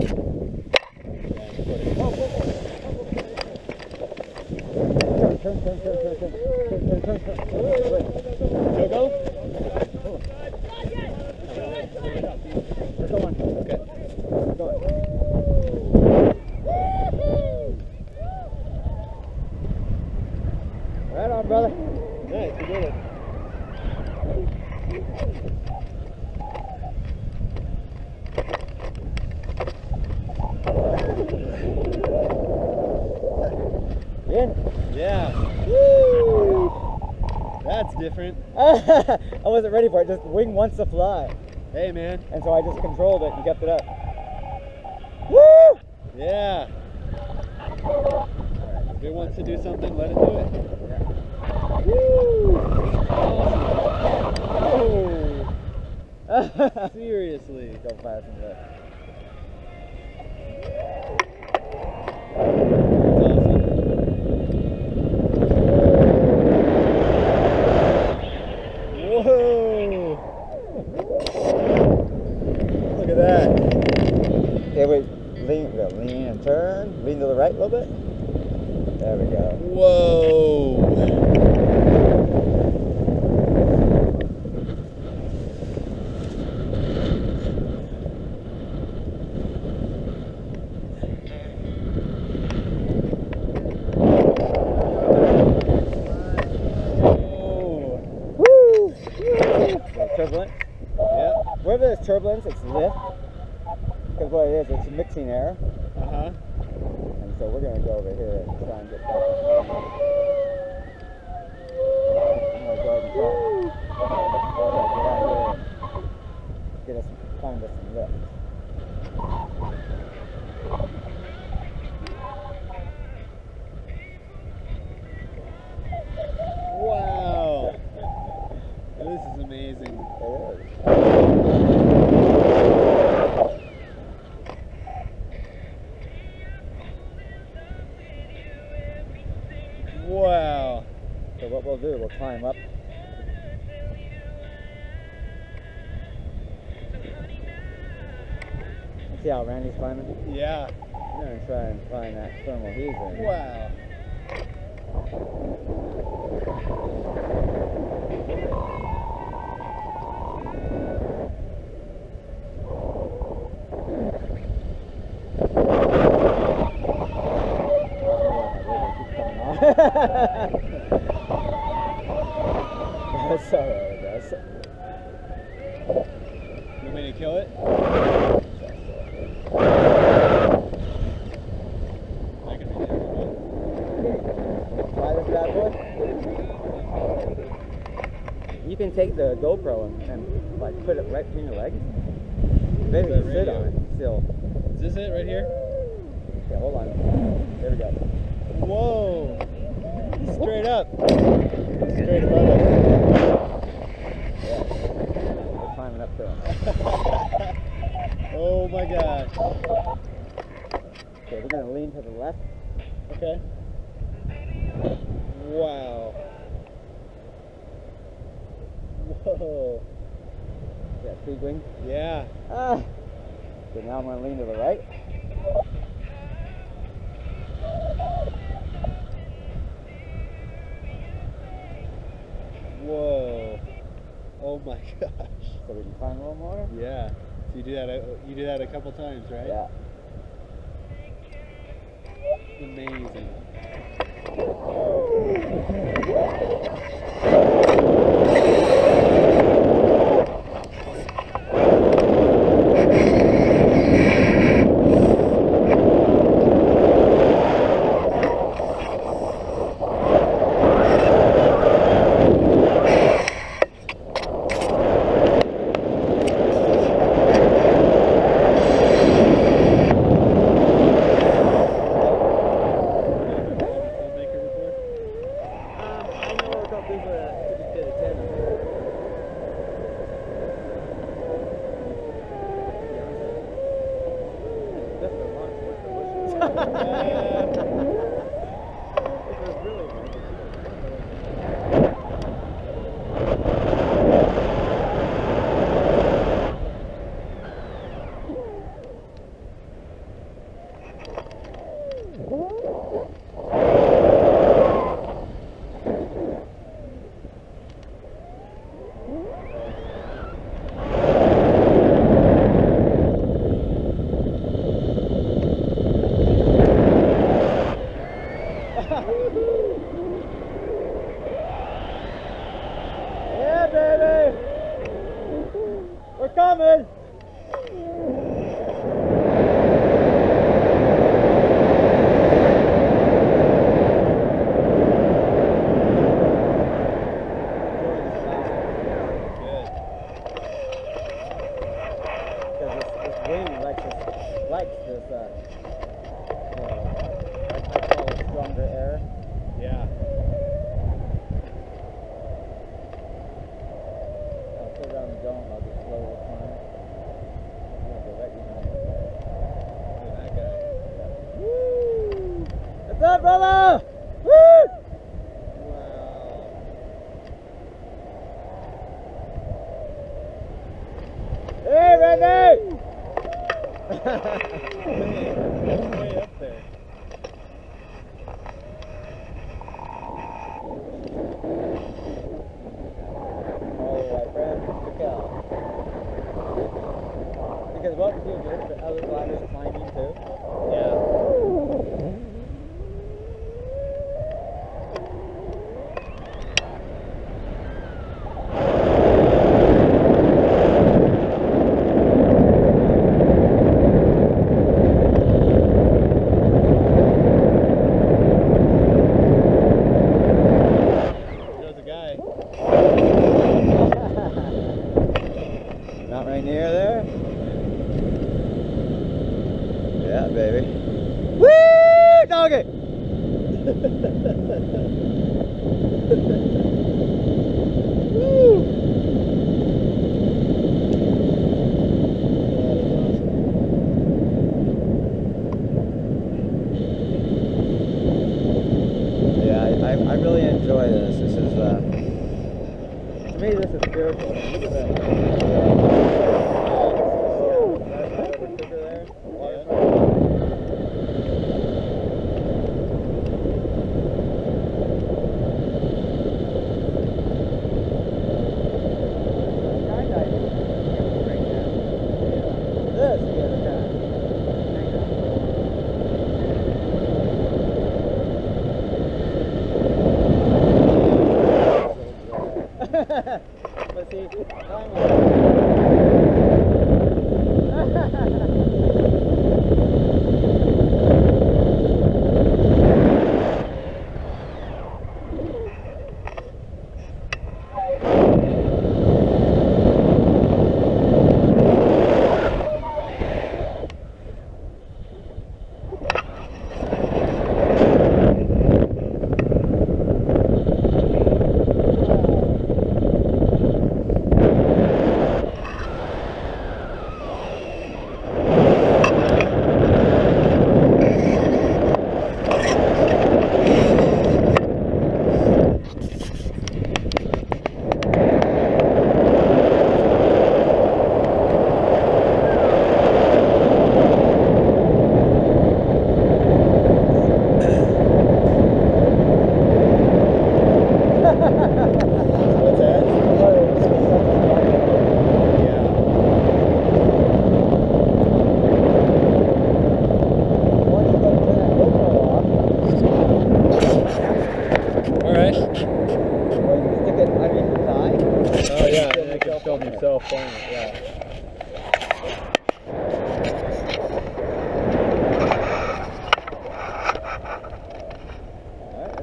Turn. Go. We're going. Okay. We're going. Right on, brother. Nice, you did it. In? Yeah. Woo! That's different. I wasn't ready for it. Just wing wants to fly. Hey, man. And so I just controlled it and kept it up. Woo! Yeah. If it wants to do something, let it do it. Yeah. Woo! Oh. Seriously. Go fast and lift. Whoa! Look at that. Okay, wait. Lean and turn. Lean to the right a little bit. There we go. Whoa! Turbulence. Yep. Wherever there's turbulence, it's lift. Because what it is, it's mixing air. Uh-huh. And so we're going to go over here and try and get back. I'm going to go ahead and try. Get us, find us some lift. Wow. This is amazing. It is. Wow. So what we'll do, we'll climb up. See how Randy's climbing? Yeah. I'm going to try and find that thermal he's in. Wow. That's alright, guys. You want me to kill it? Not gonna be there. Try this bad boy. You can take the GoPro and like put it right between your legs. Basically sit on it still. Is this it right here? Okay, hold on. There we go. Whoa! Straight up. Straight above it. Yeah. We're climbing up to him. Oh my gosh. Okay, we're gonna lean to the left. Okay. Wow. Whoa. Yeah, speed wing. Yeah. Ah. Okay, now I'm gonna lean to the right. Whoa. Oh my gosh. So we can climb a little more. Yeah. So you do that a couple times, right? Yeah. Amazing. likes this, I call it stronger air. Yeah. I'll put it on the dome, I'll just slow the climb. Go right behind it. Look at that guy. Woo! What's up, brother? Woo! Wow. Hey, Randy! Way up there. All the way, friend. Look out. Because what we do is the other gliders climbing too. Yeah. There's a guy. Not right near there? Yeah, baby. Woo! Doggy! Woo! Yeah, I really enjoy this. This is, to me, this is spiritual. Look at that. This the other time. But see, What's that? Yeah. Once you go to that GoPro off, Alright. well, you stick it underneath the thigh. Oh yeah, and I can film yourself playing it, yeah. Alright,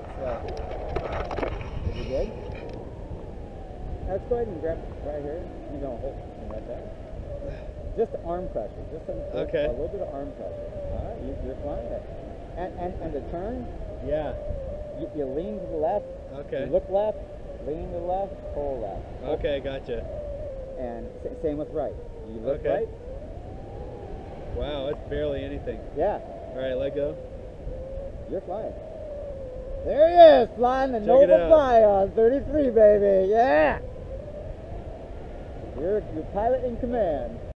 is it good? Let's go ahead and grab right here. You don't hold it right there. Just arm pressure. Just a little bit of arm pressure. Alright, you're flying it. And the turn, Yeah. you lean to the left, Okay. you look left, lean to the left, pull left. Okay, gotcha. And same with right. You look Okay. right. Wow, it's barely anything. Yeah, Alright, let go. you're flying. There he is, flying the Check it Nova out. Fly on 33, baby. Yeah. You're pilot in command.